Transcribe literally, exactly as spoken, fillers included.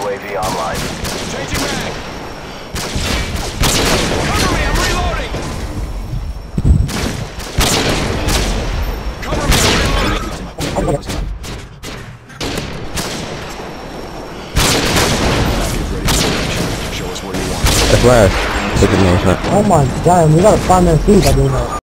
A V online. Changing mag! Cover me, I'm reloading! Cover me, I'm reloading! That's last. Look at me, son. Oh my god, we got a five minute lead by doing that.